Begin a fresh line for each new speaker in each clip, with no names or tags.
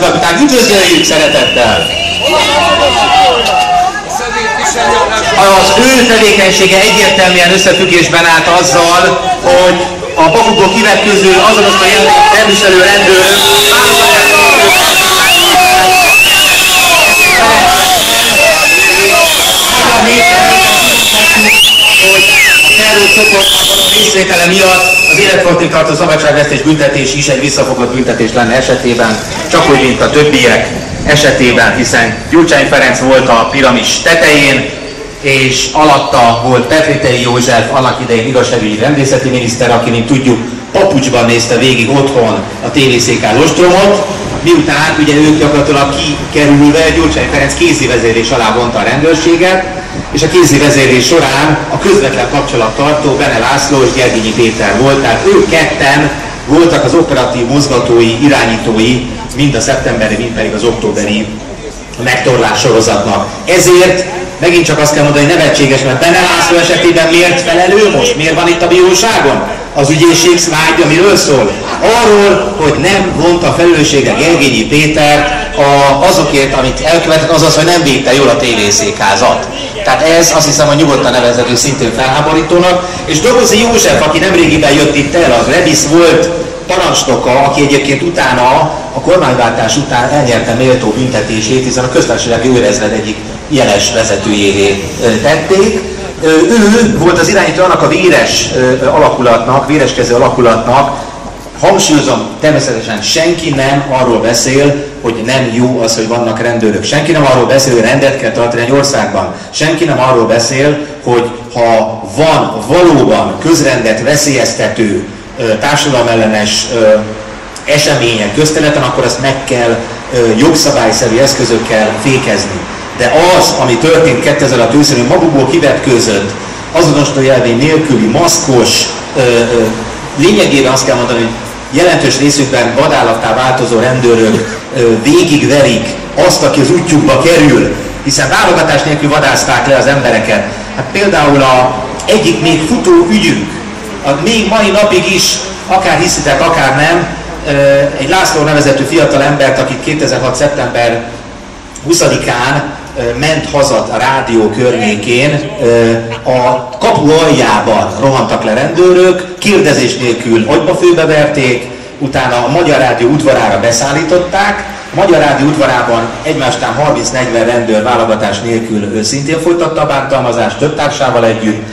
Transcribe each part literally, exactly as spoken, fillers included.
főkapitány, üdvözöljük szeretettel! Az ő tevékenysége egyértelműen összefüggésben állt azzal, hogy a Bakukból kivetköző azonos a elviselő rendőrök részvétele miatt az életfogytig tartó szabadságvesztés büntetés is egy visszafogott büntetés lenne esetében, csak úgy, mint a többiek esetében, hiszen Gyurcsány Ferenc volt a piramis tetején, és alatta volt Petritei József, annak idején igazságügyi rendészeti miniszter, aki, mint tudjuk, papucsban nézte végig otthon a té vé cé ká lostromot, miután ugye ők gyakorlatilag kikerülve Gyurcsány Ferenc kézi vezérlés alá vonta a rendőrséget, és a kézi vezérlés során a közvetlen kapcsolattartó Bene László és Gergényi Péter volt, tehát ők ketten voltak az operatív mozgatói, irányítói mind a szeptemberi, mind pedig az októberi megtorlás sorozatnak. Ezért megint csak azt kell mondani, hogy nevetséges, mert Bene László esetében miért felelő most? Miért van itt a bíróságon? Az ügyészség szlájdja miről szól? Arról, hogy nem vonta felelősségre Gergényi Péter a, azokért, amit elkövetett, azaz, hogy nem védte jól a té vé székházat. Tehát ez azt hiszem, hogy nyugodtan nevezhető szintén felháborítónak. És Dobozi József, aki nemrégiben jött itt el, az Rebisz volt parancsnoka, aki egyébként utána, a kormányváltás után elnyerte méltó büntetését, hiszen a köztársasági őrezred egyik jeles vezetőjévé tették. Ő volt az irányító annak a véres alakulatnak, véreskező alakulatnak, hangsúlyozom, természetesen senki nem arról beszél, hogy nem jó az, hogy vannak rendőrök. Senki nem arról beszél, hogy rendet kell tartani egy országban. Senki nem arról beszél, hogy ha van valóban közrendet veszélyeztető, társadalomellenes események közterületen, akkor azt meg kell jogszabályszerű eszközökkel fékezni. De az, ami történt kétezer-hat őszén, magukból kivetkőzött, azonosító jelvény nélküli, maszkos, lényegében azt kell mondani, hogy jelentős részükben vadállattá változó rendőrök végigverik azt, aki az útjukba kerül, hiszen válogatás nélkül vadázták le az embereket. Hát például a egyik még futó ügyünk, a még mai napig is, akár hiszitek, akár nem, egy László nevezetű fiatal embert, akit kétezer-hat szeptember huszadikán ment haza a rádió környékén, a kapu aljában rohantak le rendőrök, kérdezés nélkül agyba főbeverték, utána a Magyar Rádió udvarára beszállították, a Magyar Rádió udvarában egymástán harminc-negyven rendőr válogatás nélkül szintén folytatta a bántalmazást, több társával együtt,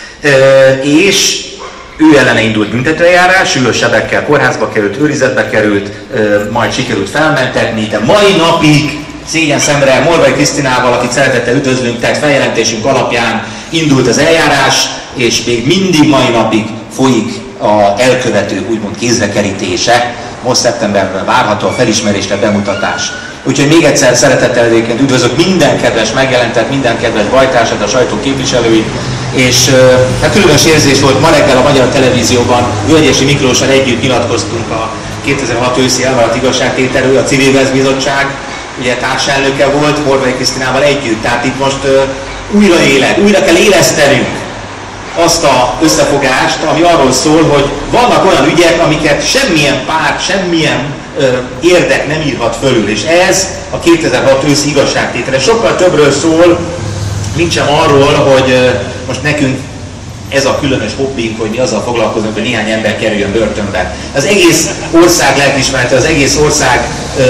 és ő ellene indult büntetőeljárás, súlyos sebekkel kórházba került, őrizetbe került, majd sikerült felmentetni, de mai napig szégyen szemre Morvai Krisztinával, akit szeretettel üdvözlünk, tehát feljelentésünk alapján indult az eljárás, és még mindig mai napig folyik a elkövető úgymond kézrekerítése. Most szeptemberben várható a felismerésre bemutatás. Úgyhogy még egyszer szeretettel egyébként üdvözlök minden kedves megjelentet, minden kedves bajtársat, a sajtó képviselőit, és hát különös érzés volt, ma reggel a Magyar Televízióban Völgyesi Miklóssal együtt nyilatkoztunk a kétezer-hat őszi elvállalt igazságtételről, a Civil Bizottság ugye társelnöke volt, Morvai Krisztinával együtt, tehát itt most uh, újra éled, újra kell élesztenünk azt az összefogást, ami arról szól, hogy vannak olyan ügyek, amiket semmilyen párt, semmilyen uh, érdek nem írhat fölül, és ez a kétezer-hat őszi igazságtétele sokkal többről szól, mint sem arról, hogy uh, most nekünk ez a különös hobbink, hogy mi azzal foglalkozunk, hogy néhány ember kerüljön börtönbe. Az egész ország lelkiismerete, az egész ország uh,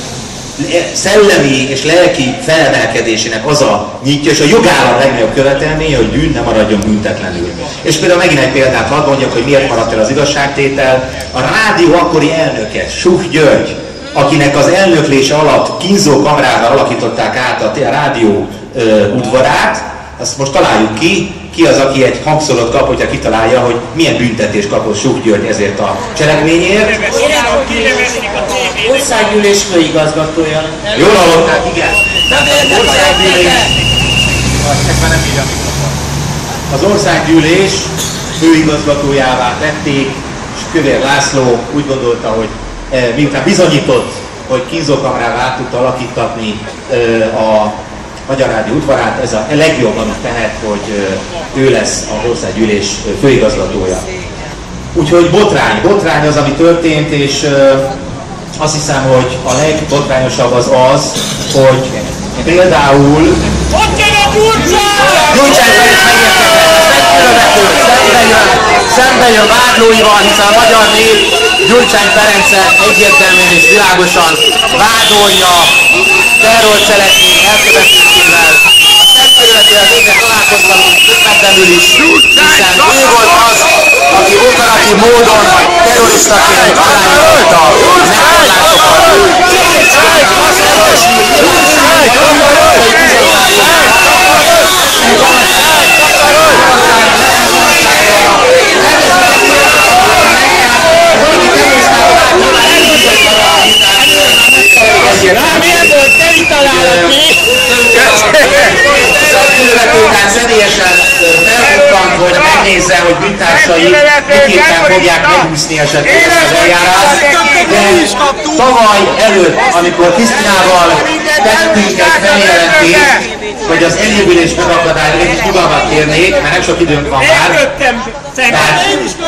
szellemi és lelki felemelkedésének az a nyitja, és a jogállam legnagyobb követelménye, hogy bűn ne maradjon büntetlenül. És például megint egy példát hadd mondjak, hogy miért maradt el az igazságtétel. A rádió akkori elnöke, Suh György, akinek az elnöklése alatt kínzó kamrával alakították át a rádió ö, udvarát, azt most találjuk ki, ki az, aki egy hangszórót kap, hogyha kitalálja, hogy milyen büntetést kapott Suh György ezért a cselekményért.
Országgyűlés főigazgatója.
Jól hallották, igen. Az országgyűlés főigazgatójává tették, és Kövér László úgy gondolta, hogy miután bizonyított, hogy kínzókamrává át tudta alakítatni a Magyar Rádió udvarát, ez a legjobb, amit tehet, hogy ő lesz az országgyűlés főigazgatója. Úgyhogy botrány, botrány az, ami történt, és azt hiszem, hogy a legbotrányosabb az az, hogy például Gyurcsány Ferenc megérkezett, szembe jön, szembe jön vádlóival, hiszen a magyar nép Gyurcsány Ferencet egyértelműen és világosan vádolja terrorcselekmény elkövetésével. Területével végre találkoztunk közvetlenül is, hiszen ő volt az, aki operatív módon terroristaként irányította a után személyesen felbukkanт, hogy megnézze, hogy bűntársai miképpen fogják megúszni esetleg ezt az eljárást. De tavaly előtt, amikor Krisztinával tettünk egy feljelentést, hogy az elévülés megakadályra egy nyugalmat kérnék, mert nem sok időnk van már. Tehát,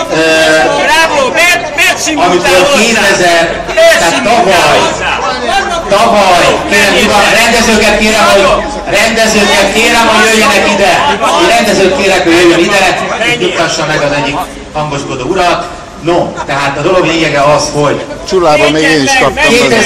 amikor kétezer, tehát tavaly, tavaly, kérem, nyugalmat, rendezőket kérem, hogy rendezőket kérem, hogy jöjjenek ide. Én rendezőt kérek, hogy jöjjön ide, és nyugtassa meg az egyik hangoskodó urat. No, tehát a dolog lényege az, hogy
Csulában még én is kaptam.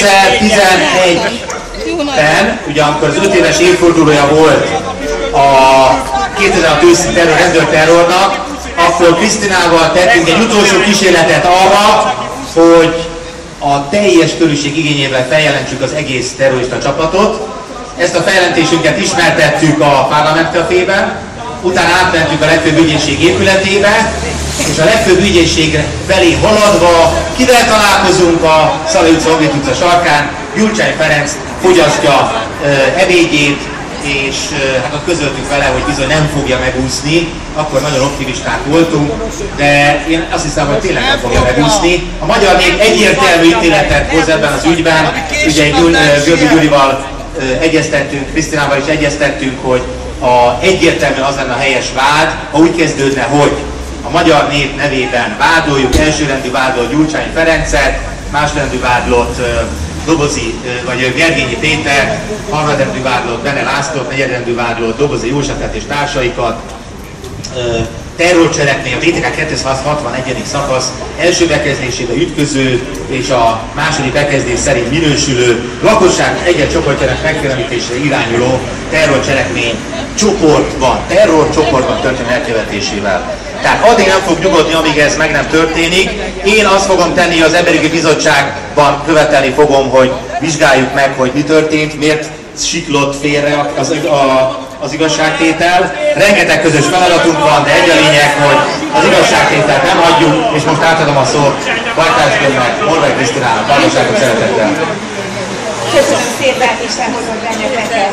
kétezer-tizenegyben, ugye amikor az öt éves évfordulója volt a kétezer-hat őszi terror, rendőrterrornak, akkor Krisztinával tettünk egy utolsó kísérletet arra, hogy a teljes körülség igényével feljelentsük az egész terrorista csapatot. Ezt a feljelentésünket ismertettük a Parlament Cafében, utána átmentünk a legfőbb ügyészség épületébe, és a legfőbb ügyészség felé haladva, kivel találkozunk a Szalai utca, Honvéd utca sarkán, Gyurcsány Ferenc fogyasztja uh, ebédjét, és uh, hát ott közöltük vele, hogy bizony nem fogja megúszni, akkor nagyon optimisták voltunk, de én azt hiszem, hogy tényleg nem fogja megúszni. A magyar nép egyértelmű ítéletet hoz ebben az ügyben, ugye György Gyurival uh, egyeztettünk, Krisztinával is egyeztettünk, hogy a, egyértelműen az lenne a helyes vád, ha úgy kezdődne, hogy a magyar nép nevében vádoljuk, elsőrendű vádolt Gyurcsány Ferencet, másrendű vádlott uh, Dobozi, uh, vagy Gergényi Péter, harmadrendű vádlott Bene Lászlót, negyedrendű vádlott Dobozi Józsefet és társaikat, uh, terrorcselekmény, a bé té ká kétszázhatvanegyedik szakasz első bekezdésébe ütköző és a második bekezdés szerint minősülő lakosság egyet csoportjának megfélemlítésre irányuló terrorcselekmény csoportban, terrorcsoportban történő elkövetésével. Tehát addig nem fog nyugodni, amíg ez meg nem történik. Én azt fogom tenni, az Emberi Bizottságban követelni fogom, hogy vizsgáljuk meg, hogy mi történt, miért siklott félre az, a, az igazságtétel. Rengeteg közös feladatunk van, de egy a lényeg, hogy az igazságtételt nem hagyjuk, és most átadom a szót Bajtás-Gömnek, Morvai Krisztinának, hallgassátok szeretettel.
Köszönöm szépen, Isten hozott benneteket.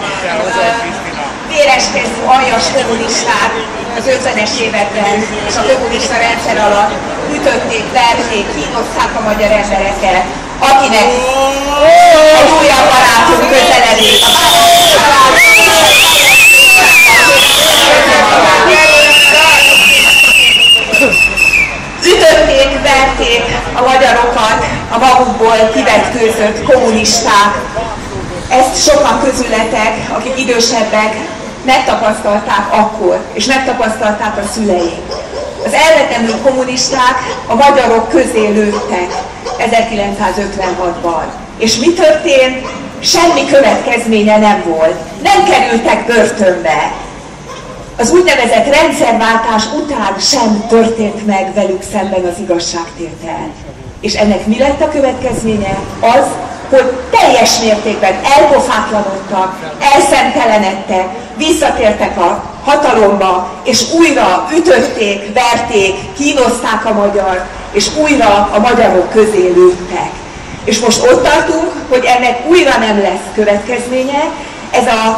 Véreskező, aljas kommunisták az ötvenes években és a kommunista rendszer alatt ütötték, verték, kínozták a magyar embereket, akinek egy újabb barátunk közeledik. Ütötték, verték a magyarokat, a magukból kivetkőzött kommunisták. Ezt sokan közületek, akik idősebbek, megtapasztalták akkor, és megtapasztalták a szüleik. Az elvetemült kommunisták a magyarok közé lőttek ezerkilencszázötvenhatban. És mi történt? Semmi következménye nem volt. Nem kerültek börtönbe. Az úgynevezett rendszerváltás után sem történt meg velük szemben az igazságtétel. És ennek mi lett a következménye? Az, hogy teljes mértékben elpofátlanodtak, elszemtelenedtek, visszatértek a hatalomba, és újra ütötték, verték, kínozták a magyar, és újra a magyarok közé lőttek. És most ott tartunk, hogy ennek újra nem lesz következménye, ez az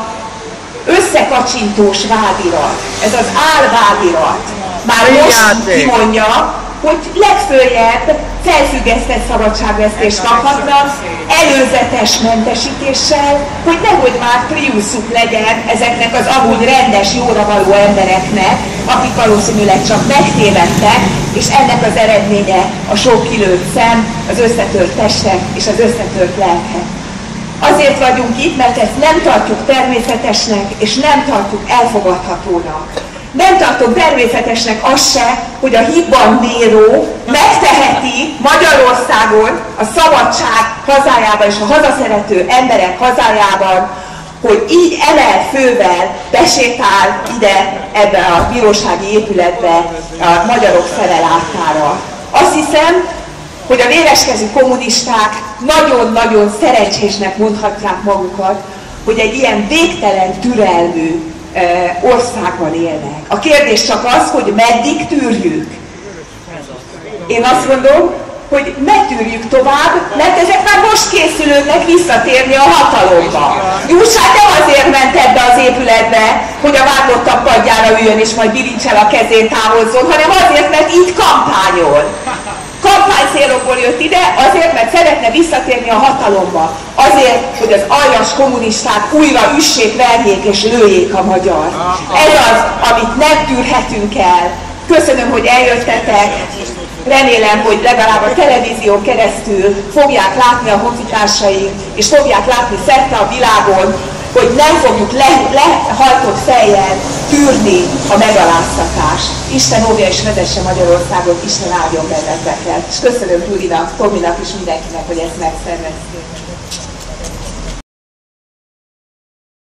összekacsintós vádirat, ez az álvádirat. Már most kimondja, hogy legföljebb felfüggesztett szabadságvesztést kaphatnak, előzetes mentesítéssel, hogy nehogy már triuszuk legyen ezeknek az amúgy rendes, jóra való embereknek, akik valószínűleg csak megtévedtek, és ennek az eredménye a sok kilőtt szem, az összetört testek és az összetört lelkek. Azért vagyunk itt, mert ezt nem tartjuk természetesnek, és nem tartjuk elfogadhatónak. Nem tartok természetesnek azt se, hogy a hibban bíró megteheti Magyarországon, a szabadság hazájában és a hazaszerető emberek hazájában, hogy így emelt fővel besétál ide, ebbe a bírósági épületbe a magyarok fele láttára. Azt hiszem, hogy a véreskezű kommunisták nagyon-nagyon szerencsésnek mondhatják magukat, hogy egy ilyen végtelen türelmű országban élnek. A kérdés csak az, hogy meddig tűrjük. Én azt mondom, hogy ne tűrjük tovább, mert ezek már most készülődnek visszatérni a hatalomba. Gyurcsány nem azért ment ebbe az épületbe, hogy a vágottak padjára üljön és majd bilincsel a kezén távozzon, hanem azért, mert így kampányol. Kampánycélokból jött ide, azért, mert szeretne visszatérni a hatalomba. Azért, hogy az aljas kommunisták újra üssék, verjék és lőjék a magyar. Ez az, amit nem tűrhetünk el. Köszönöm, hogy eljöttetek. Remélem, hogy legalább a televízión keresztül fogják látni a honfitársaink, és fogják látni szerte a világon, hogy nem fogjuk lehajtott fejjel tűrni a megaláztatást. Isten óvja és vezesse Magyarországot, Isten áldjon benneteket. És köszönöm Gyurinak, Tominak és mindenkinek, hogy ezt megszervezték.